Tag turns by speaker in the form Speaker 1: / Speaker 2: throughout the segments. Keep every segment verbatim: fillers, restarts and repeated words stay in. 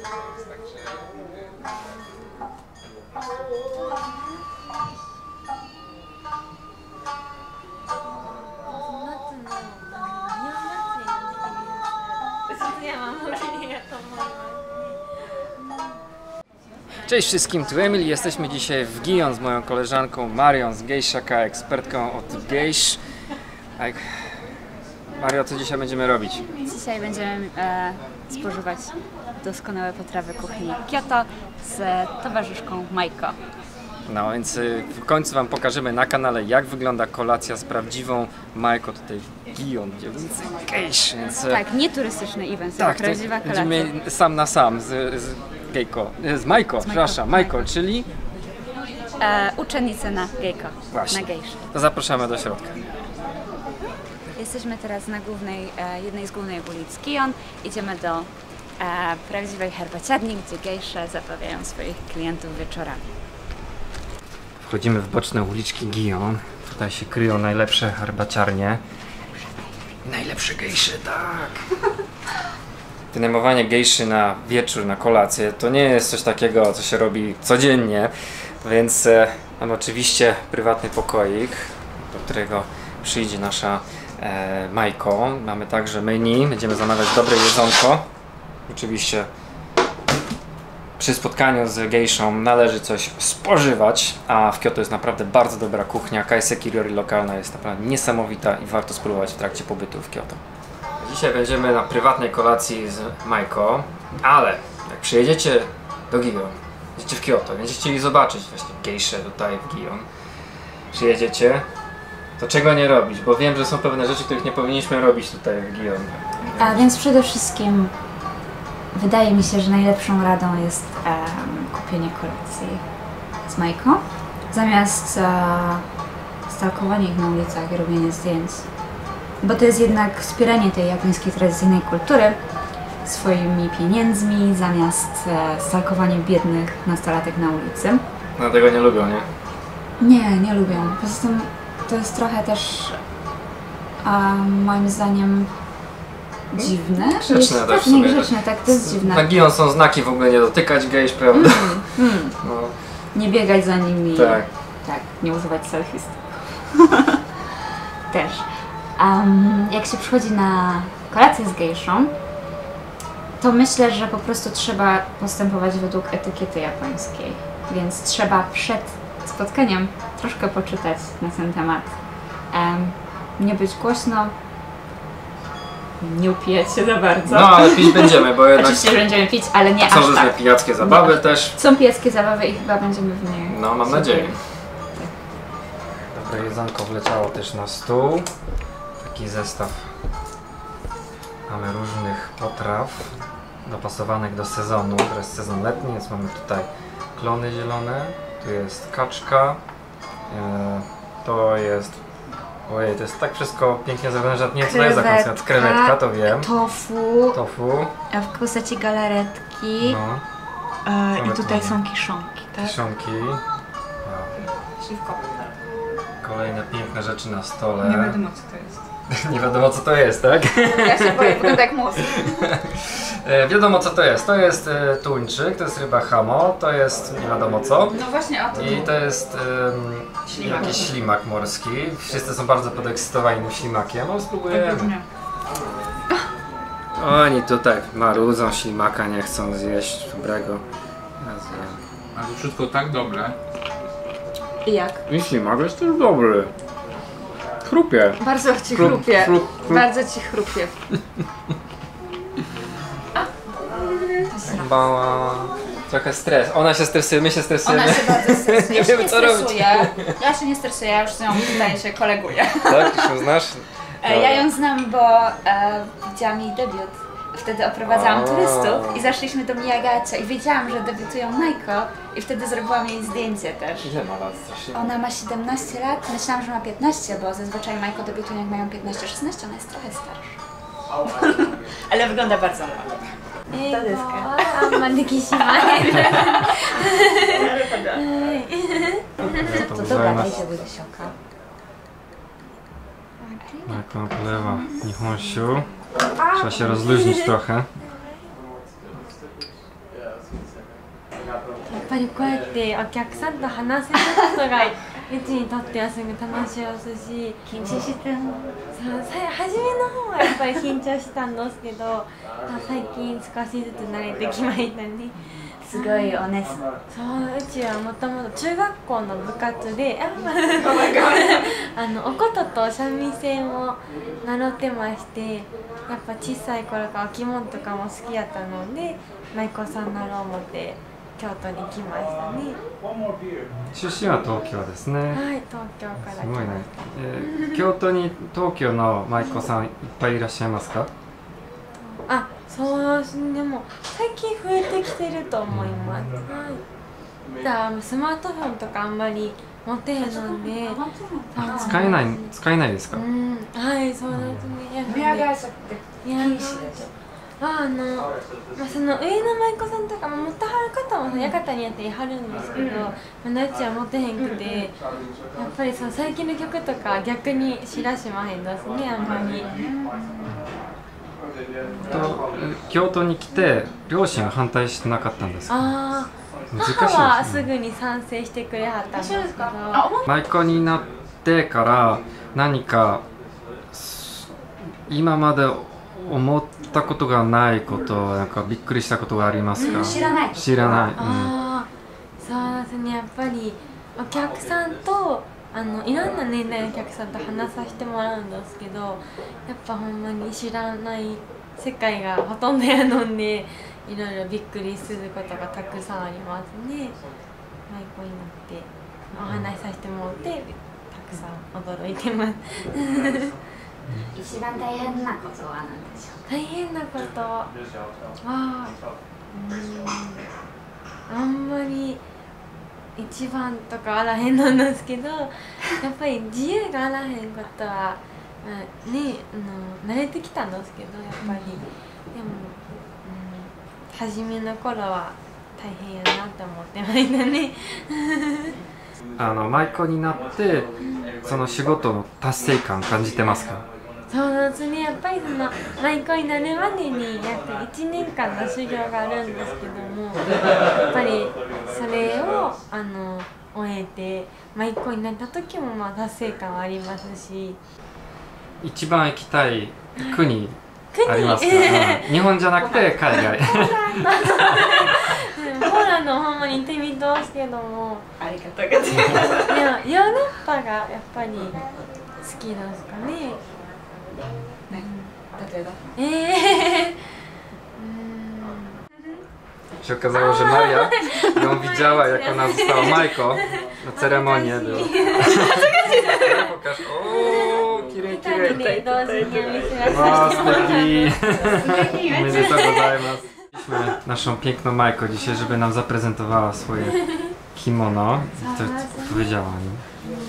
Speaker 1: Cześć wszystkim, tu Emil. Jesteśmy dzisiaj w Gion z moją koleżanką Marią z Geishaka, ekspertką od geish. Tak. Mario, co dzisiaj będziemy robić?
Speaker 2: Dzisiaj będziemy e, spożywać doskonałe potrawy kuchni Kyoto z towarzyszką Maiko.
Speaker 1: No więc y, w końcu wam pokażemy na kanale, jak wygląda kolacja z prawdziwą Maiko tutaj w Gion, gdzie ulicy Geish. Więc,
Speaker 2: tak, nie turystyczny event, tak, prawdziwa kolacja.
Speaker 1: Będziemy sam na sam z, z Geiko, z Maiko, przepraszam, Maiko, czyli
Speaker 2: e, uczennicy na Geiko,
Speaker 1: właśnie.
Speaker 2: Na geish.
Speaker 1: To zapraszamy do środka.
Speaker 2: Jesteśmy teraz na głównej, e, jednej z głównych ulic Gion. Idziemy do e, prawdziwej herbaciarni, gdzie geisze zabawiają swoich klientów wieczorami.
Speaker 1: Wchodzimy w boczne uliczki Gion. Tutaj się kryją najlepsze herbaciarnie. I najlepsze geisze, tak! Wynajmowanie geiszy na wieczór, na kolację to nie jest coś takiego, co się robi codziennie, więc e, mamy oczywiście prywatny pokoik, do którego przyjdzie nasza e, Maiko. Mamy także menu, będziemy zamawiać dobre jedzonko. Oczywiście przy spotkaniu z geiszą należy coś spożywać, a w Kyoto jest naprawdę bardzo dobra kuchnia. Kaiseki ryori lokalna jest naprawdę niesamowita i warto spróbować w trakcie pobytu w Kyoto. Dzisiaj będziemy na prywatnej kolacji z Maiko, ale jak przyjedziecie do Gion, będziecie w Kyoto, będziecie chcieli zobaczyć właśnie geisze tutaj w Gion, przyjedziecie, to czego nie robić, bo wiem, że są pewne rzeczy, których nie powinniśmy robić tutaj w Gion.
Speaker 2: A więc przede wszystkim wydaje mi się, że najlepszą radą jest um, kupienie kolacji z Maiko, zamiast uh, stalkowania ich na ulicach i robienie zdjęć. Bo to jest jednak wspieranie tej japońskiej tradycyjnej kultury swoimi pieniędzmi, zamiast e, stalkowanie biednych nastolatek na ulicy.
Speaker 1: No tego nie lubią, nie?
Speaker 2: Nie, nie lubią. Poza tym to jest trochę też a, moim zdaniem dziwne.
Speaker 1: Grzeczne też.
Speaker 2: Tak, niegrzeczne, tak, to jest dziwne.
Speaker 1: Na Gion są znaki w ogóle nie dotykać geisz, prawda?
Speaker 2: Mm, mm.
Speaker 1: No.
Speaker 2: Nie biegać za nimi.
Speaker 1: Tak.
Speaker 2: Tak, nie używać selfies. Też. Um, jak się przychodzi na kolację z geiszą, to myślę, że po prostu trzeba postępować według etykiety japońskiej. Więc trzeba przed spotkaniem troszkę poczytać na ten temat. Um, nie być głośno, nie upijać się za bardzo.
Speaker 1: No ale pić będziemy, bo jednak
Speaker 2: oczywiście, że będziemy pić, ale nie
Speaker 1: są
Speaker 2: aż
Speaker 1: różne
Speaker 2: tak.
Speaker 1: pijackie zabawy
Speaker 2: Nie.
Speaker 1: też.
Speaker 2: Są pijackie zabawy i chyba będziemy w niej.
Speaker 1: No mam
Speaker 2: sobie.
Speaker 1: nadzieję. Dobre jedzonko wleciało też na stół. Taki zestaw. Mamy różnych potraw dopasowanych do sezonu. To jest sezon letni, więc mamy tutaj klony zielone. Tu jest kaczka. E, to jest... Ojej, to jest tak wszystko pięknie zrobione, że nie co to jest za koncept. Krewetka, to wiem.
Speaker 2: Tofu.
Speaker 1: Tofu.
Speaker 2: W postaci galaretki.
Speaker 1: No.
Speaker 2: E, I tutaj są kiszonki, tak?
Speaker 1: Kiszonki. Wow.
Speaker 2: Śliwko.
Speaker 1: Kolejne piękne rzeczy na stole.
Speaker 2: Nie wiadomo co to jest.
Speaker 1: Nie wiadomo co to jest, tak?
Speaker 2: Ja się boję, wygląda jak mózg.
Speaker 1: e, wiadomo co to jest. To jest e, tuńczyk, to jest ryba hamo, to jest nie wiadomo co.
Speaker 2: No właśnie o to.
Speaker 1: I to jest e, ślimak. jakiś ślimak morski. Wszyscy są bardzo podekscytowani tym ślimakiem. No spróbujemy. Oni tutaj marudzą ślimaka, nie chcą zjeść dobrego.
Speaker 3: Ale to wszystko tak dobre.
Speaker 2: I jak?
Speaker 1: I ślimak jest też dobry. Chrupie.
Speaker 2: Bardzo ci
Speaker 1: Chrup,
Speaker 2: chrupie.
Speaker 1: chrup, chrup.
Speaker 2: Bardzo ci chrupie.
Speaker 1: Mała. Trochę stres. Ona się stresuje, my się stresujemy.
Speaker 2: Ona się bardzo stresuje. Ja
Speaker 1: Nie
Speaker 2: się
Speaker 1: wiemy
Speaker 2: nie
Speaker 1: co robić.
Speaker 2: stresuję. Ja się nie stresuję, ja już z nią tutaj się koleguję.
Speaker 1: Tak? Już ją znasz?
Speaker 2: E, Ja ją znam, bo e, widziałam jej debiut. Wtedy oprowadzałam
Speaker 1: A.
Speaker 2: turystów i zaszliśmy do Miyagacia i wiedziałam, że debiutują Maiko i wtedy zrobiłam jej zdjęcie też.
Speaker 1: Ile ma lat strasznie?
Speaker 2: Ona ma siedemnaście lat, myślałam, że ma piętnaście, bo zazwyczaj Maiko debiutują jak mają piętnaście szesnaście, ona jest trochę starsza. Ale wygląda bardzo ładnie. To dyska.
Speaker 1: To
Speaker 2: To dogadaj się do sioka.
Speaker 1: Jaką polewa Nihonshu. Trzeba się rozluźnić trochę.
Speaker 4: ぱりこうやってお客さんと話せることがうちにとってはすごい楽しいですし、
Speaker 2: 緊張してるの？
Speaker 4: そうさ初めの方はやっぱり緊張したんですけど、最近少しずつ慣れてきましたね。
Speaker 2: すごいおねす。
Speaker 4: そう、うちはもともと中学校の部活であのお琴と三味線を習ってまして、やっぱ小さい頃からお着物とかも好きやったので、舞妓さんなろう思って京都に来ましたね。
Speaker 1: 出身は東京ですね。
Speaker 4: はい、東京から来ました。
Speaker 1: すごいね。えー、京都に東京の舞妓さんいっぱいいらっしゃいますか？
Speaker 4: あ、そうですね。でも最近増えてきてると思います。はい。だからスマートフォンとかあんまり持てへんので、
Speaker 1: 使えない使えないですか？
Speaker 4: うん、はい、そうですね。
Speaker 2: 目上がさって禁止です。
Speaker 4: ああの、まあ、その上の舞妓さんとかも持ってはる方も館にやってはるんですけど、まだうちは持てへんくて、やっぱりその最近の曲とか逆に知らしまへんですね、あんまり。
Speaker 1: と京都に来て両親は反対してなかったんですか？
Speaker 4: ああ、母はすぐに賛成してくれはったんですけど、
Speaker 1: 舞妓になってから何か今まで思ったことがないこと、なんかびっくりしたことがありますか？
Speaker 2: 知らない。
Speaker 1: 知らない。
Speaker 4: ああ、そうですね。やっぱりお客さんとあのいろんな年代のお客さんと話させてもらうんですけど、やっぱほんまに知らない世界がほとんどやのんで、いろいろびっくりすることがたくさんありますね。舞妓になってお話しさせてもらってたくさん驚いてます。
Speaker 2: 一番大変なことは何でしょう？
Speaker 4: 大変なことは、うん、あんまり一番とかあらへんなんですけど、やっぱり自由があらへんことは、まあ、ね、あの慣れてきたんですけど、やっぱり、でも、うん、初めの頃は大変やなって思ってましたね。
Speaker 1: あの舞妓になってその仕事の達成感感じてますか？
Speaker 4: そうですね、やっぱりその舞妓になるまでに約いちねんかんの修行があるんですけども、やっぱりそれをあの終えて舞妓になった時もまあ達成感はありますし、
Speaker 1: 一番行きたい国
Speaker 4: 国
Speaker 1: ありますか？うん、日本じゃなくて海外。
Speaker 4: ポーランドほんまに行ってみたんですけども、
Speaker 2: ありがとうございます。
Speaker 4: でもヨーロッパがやっぱり好きなんですかね。
Speaker 2: 例えば
Speaker 4: ええ
Speaker 1: Się okazało, że Maria ją widziała, jak ona została Majką na ceremonię. Pokaż. O, kirei, kirei. O, steki. Omedetou gozaimasu. Mieliśmy naszą piękną Majkę dzisiaj, żeby nam zaprezentowała swoje kimono i to powiedziała o nim.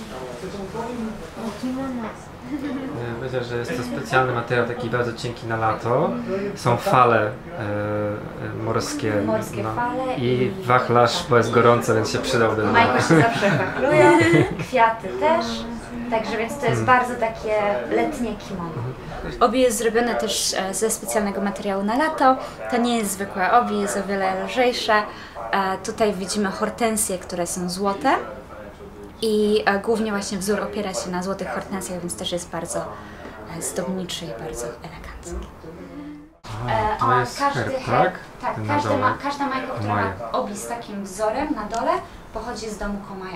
Speaker 1: Myślę, że jest to specjalny materiał, taki bardzo cienki na lato. Są fale e, morskie,
Speaker 2: Morskie
Speaker 1: no,
Speaker 2: fale
Speaker 1: i wachlarz, bo jest gorąco, więc się przydałby.
Speaker 2: Majko się zawsze wachlują, kwiaty też, także więc to jest bardzo takie letnie kimono. Obi jest zrobione też ze specjalnego materiału na lato. To nie jest zwykłe obi, jest o wiele lżejsze. Tutaj widzimy hortensje, które są złote. I głównie właśnie wzór opiera się na złotych hortensjach, więc też jest bardzo zdobniczy i bardzo elegancki.
Speaker 1: A, to jest herb, tak?
Speaker 2: Tak,
Speaker 1: Ten
Speaker 2: każda,
Speaker 1: na
Speaker 2: ma,
Speaker 1: dole.
Speaker 2: każda majka, która
Speaker 1: Komaja.
Speaker 2: ma obi z takim wzorem na dole, pochodzi z domu Komaja.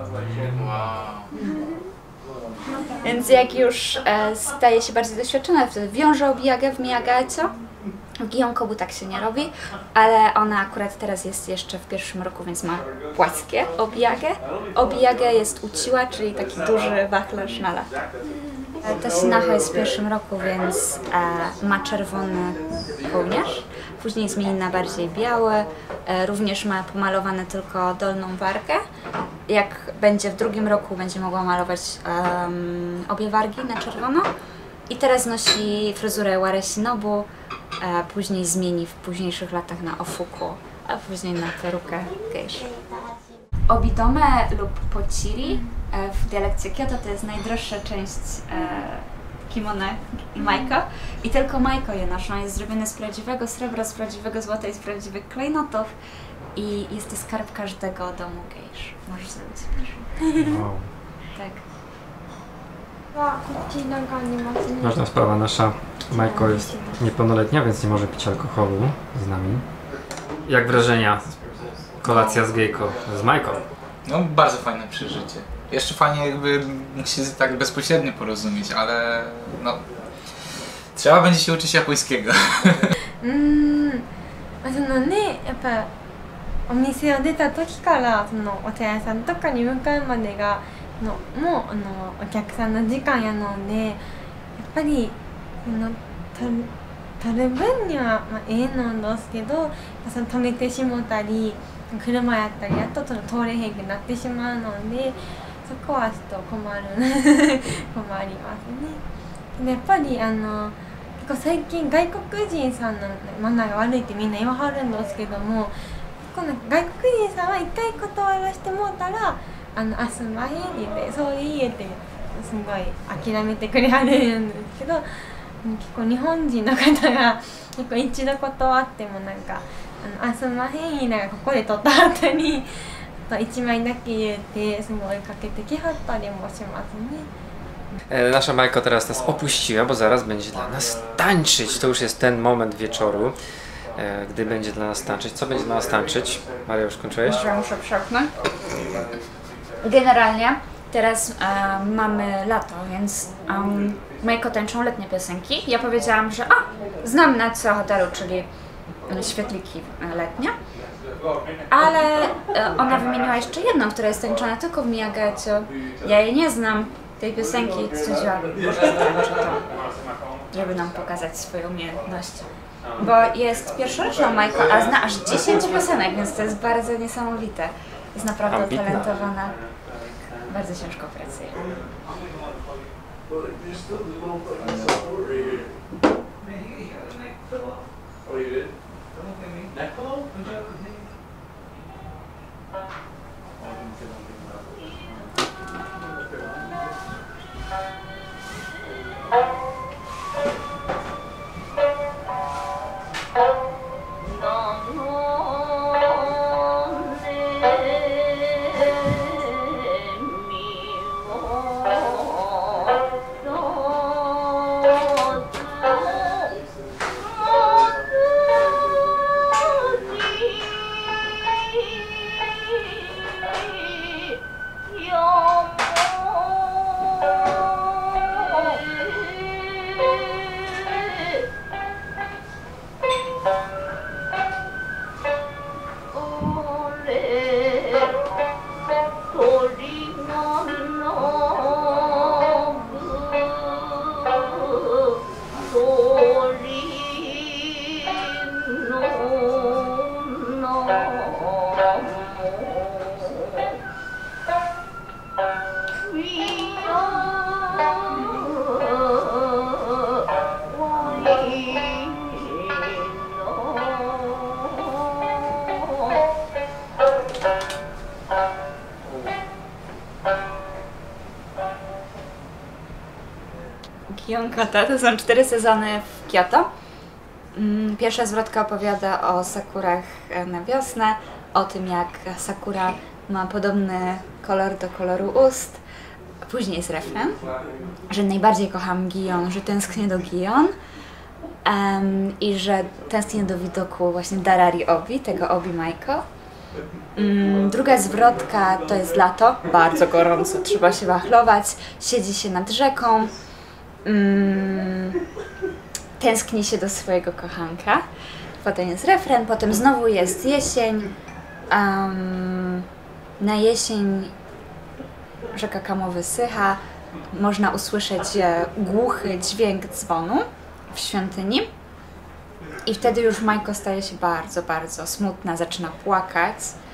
Speaker 2: Więc jak już e, staje się bardziej doświadczona, wtedy wiąże obijagę w Miyagaeco. W Giyonkobu tak się nie robi, ale ona akurat teraz jest jeszcze w pierwszym roku, więc ma płaskie obijagę. Obijagę jest uciła, czyli taki duży wachlarz na lato. Ta Sinacho jest w pierwszym roku, więc e, ma czerwony kołnierz. Później zmieni na bardziej biały. E, również ma pomalowane tylko dolną wargę. Jak będzie w drugim roku, będzie mogła malować um, obie wargi na czerwono. I teraz nosi fryzurę Wareshinobu, a później zmieni w późniejszych latach na ofuku, a później na perukę geishi. Obidome lub pochiri w dialekcie Kyoto to jest najdroższa część kimono i Majko. I tylko Majko je noszą. Jest zrobione z prawdziwego srebra, z prawdziwego złota i z prawdziwych klejnotów. I jest to skarb każdego domu gejsz. Możesz zrobić.
Speaker 1: Wow.
Speaker 2: Tak.
Speaker 4: はこっちなんかありますね。
Speaker 1: Ważna sprawa, nasza Majko jest niepełnoletnia, więc nie może pić alkoholu z nami. Jak wrażenia? Kolacja z gejką, z Majką.
Speaker 3: No bardzo fajne przeżycie. Jeszcze fajnie jakby mógł się tak bezpośrednio porozumieć, ale no... Trzeba będzie się uczyć japońskiego.
Speaker 4: うーん、まあそのね、やっぱお店を出た時からそのお茶屋さんとかに向かうまでがのもうあのお客さんの時間やので、やっぱりその取る取る分にはまあええのですけど、その止めてしもたり車やったりやっとその通れへんくなってしまうので、そこはちょっと困る困りますね。でやっぱりあの結構最近外国人さんのマナーが悪いってみんな言わはるんですけども、この外国人さんは一回断らせてもうたらあのあすんまへんって言ってそういう家ってすごい諦めてくれはるんですけど、結構日本人の方が結構一度断ってもなんかあのあすんまへん言いながらここで取った後にあといちまいだけ言ってすごいかけてきはったりもしますね。
Speaker 1: E, Nasza Majko teraz nas opuściła, bo zaraz będzie dla nas tańczyć. To już jest ten moment wieczoru, e, gdy będzie dla nas tańczyć. Co będzie dla nas tańczyć? Maria, już skończyłeś?
Speaker 2: Może muszę przełknąć. Generalnie teraz e, mamy lato, więc um, Majko tańczą letnie piosenki. Ja powiedziałam, że a, znam na co hotelu, czyli świetliki letnie. Ale e, ona wymieniła jeszcze jedną, która jest tańczona tylko w Miyagaciu. Ja jej nie znam, tej piosenki, stwierdziłam, może zatańczę to, żeby nam pokazać swoje umiejętności. Bo jest pierwszoroczną Majko, a zna aż dziesięć piosenek, więc to jest bardzo niesamowite. Jest naprawdę
Speaker 1: Ambitna.
Speaker 2: utalentowana. Bardzo ciężko pracuje. Kyonkata to są cztery sezony w Kyoto. Pierwsza zwrotka opowiada o sakurach na wiosnę, o tym jak sakura ma podobny kolor do koloru ust. Później jest refren, że najbardziej kocham Gion, że tęsknię do Gion um, i że tęsknię do widoku właśnie Darari Obi, tego Obi Majko. Um, druga zwrotka to jest lato, bardzo gorąco, trzeba się wachlować, siedzi się nad rzeką. Um, tęskni się do swojego kochanka. Potem jest refren, potem znowu jest jesień. Um, na jesień rzeka Kamo wysycha. Można usłyszeć głuchy dźwięk dzwonu w świątyni. I wtedy już Majko staje się bardzo, bardzo smutna, zaczyna płakać.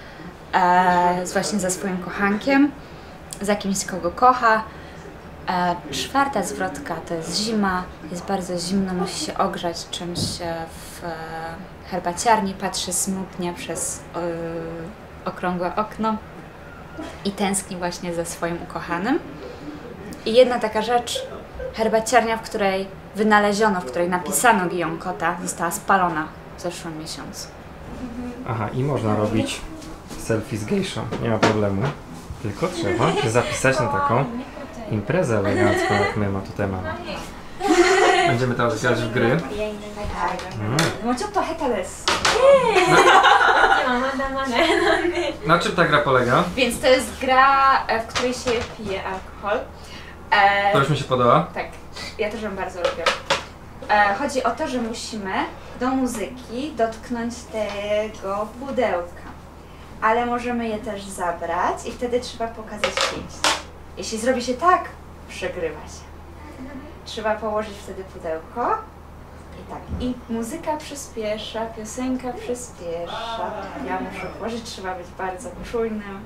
Speaker 2: E, właśnie za swoim kochankiem, za kimś, kogo kocha. E, czwarta zwrotka to jest zima, jest bardzo zimno, musi się ogrzać czymś w e, herbaciarni, patrzy smutnie przez e, okrągłe okno i tęskni właśnie za swoim ukochanym. I jedna taka rzecz, herbaciarnia, w której wynaleziono, w której napisano Gion Kota, została spalona w zeszłym miesiącu.
Speaker 1: Aha, i można robić selfie z gejszą, nie ma problemu. Tylko trzeba się zapisać na taką imprezę elegancką, jak my ma tutaj mamy. Będziemy teraz grać w gry. Mm.
Speaker 2: もうちょっと下手です。
Speaker 4: 今まだまだなんで
Speaker 1: Na czym ta gra polega?
Speaker 2: Więc to jest gra, e, w której się pije alkohol. E,
Speaker 1: To już mi się podoba.
Speaker 2: Tak, ja też ją bardzo lubię. E, chodzi o to, że musimy do muzyki dotknąć tego pudełka. Ale możemy je też zabrać i wtedy trzeba pokazać pięść. Jeśli zrobi się tak, przegrywa się. Trzeba położyć wtedy pudełko. I tak, i muzyka przyspiesza, piosenka przyspiesza. Ja muszę włożyć, trzeba być bardzo czujnym.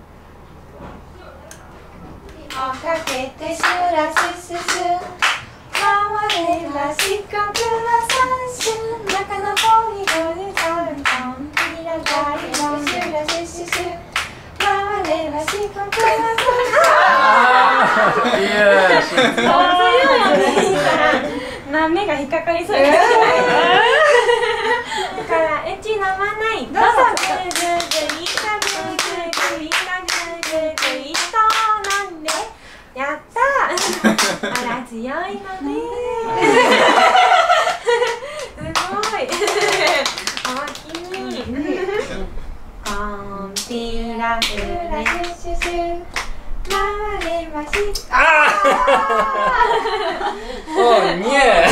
Speaker 2: かけてシュラシュシュシュ回れば四角の三種中の方にゴルタンタンピラダイラシュラシュシュシュ回れば四角の三種
Speaker 1: Jest!
Speaker 4: な目が引っかかりそうですだからエッチなまないどうぞグーグーグーリカグーグーグーリカグーグーグーリカなんでやったーあら強いのねすごい大きいコンピラフラシュシュシュ回れまし
Speaker 1: O nie!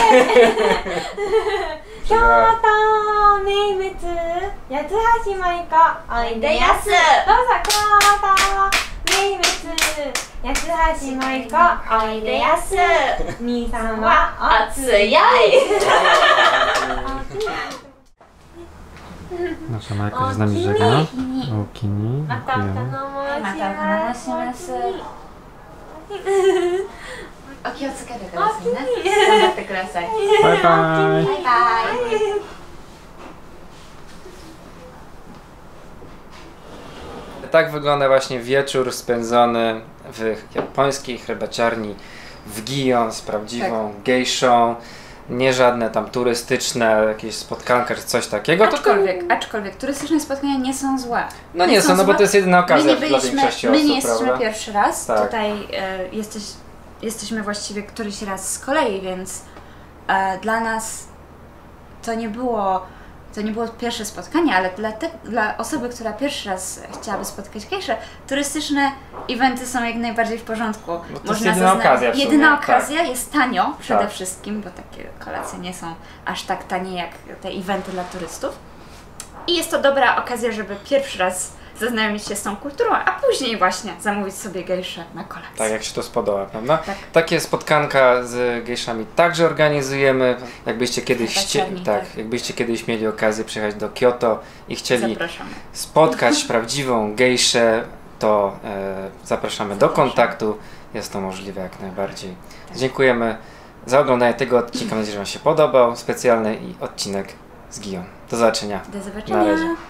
Speaker 4: 京都名物八つ橋舞子おいでやすどうぞ京都名物八つ橋舞子おいでやす兄さんはお強い
Speaker 1: Nasza Majka się z nami żegna. Okini,
Speaker 4: またお頼
Speaker 1: dziękujemy.
Speaker 4: 申し
Speaker 2: またお話し
Speaker 4: ま
Speaker 2: ますす。お気をつけてくだ
Speaker 4: お
Speaker 2: さいね。
Speaker 4: きに
Speaker 2: 頑張ってください。
Speaker 1: Bye bye!
Speaker 2: バイバイ。
Speaker 1: Tak wygląda właśnie wieczór spędzony w japońskiej herbaciarni w Gion z prawdziwą gejszą. Nie żadne tam turystyczne jakieś spotkanka czy coś takiego. tylko-
Speaker 2: Aczkolwiek, aczkolwiek turystyczne spotkania nie są złe.
Speaker 1: No nie są, no bo to jest jedyna
Speaker 2: My
Speaker 1: okazja
Speaker 2: nie
Speaker 1: dla
Speaker 2: byliśmy,
Speaker 1: większości
Speaker 2: my
Speaker 1: osób,
Speaker 2: nie jesteśmy
Speaker 1: prawda?
Speaker 2: pierwszy raz.
Speaker 1: Tak.
Speaker 2: Tutaj e, jesteś, jesteśmy właściwie któryś raz z kolei, więc e, dla nas to nie było to nie było pierwsze spotkanie, ale dla, te, dla osoby, która pierwszy raz chciałaby spotkać gejszę, turystyczne eventy są jak najbardziej w porządku.
Speaker 1: No to jest jedyna
Speaker 2: zazna-
Speaker 1: okazja w sumie,
Speaker 2: Jedyna
Speaker 1: tak.
Speaker 2: okazja, jest tanio przede
Speaker 1: Tak.
Speaker 2: wszystkim, bo takie kolacje nie są aż tak tanie jak te eventy dla turystów. I jest to dobra okazja, żeby pierwszy raz zaznajomić się z tą kulturą, a później właśnie zamówić sobie gejszę na kolację.
Speaker 1: Tak, jak się to spodoba, prawda?
Speaker 2: Tak.
Speaker 1: Takie spotkanka z gejszami także organizujemy. Jakbyście kiedyś, chcie,
Speaker 2: Herbaciarni,
Speaker 1: tak,
Speaker 2: tak.
Speaker 1: jakbyście kiedyś mieli okazję przyjechać do Kyoto i chcieli
Speaker 2: Zapraszamy.
Speaker 1: spotkać prawdziwą gejszę, to e, zapraszamy do kontaktu. Jest to możliwe jak najbardziej. Dziękujemy za oglądanie tego odcinka. Mam nadzieję, że Wam się podobał. Specjalny i odcinek z Gion. Do zobaczenia.
Speaker 2: Do
Speaker 1: Na
Speaker 2: zobaczenia.
Speaker 1: razie.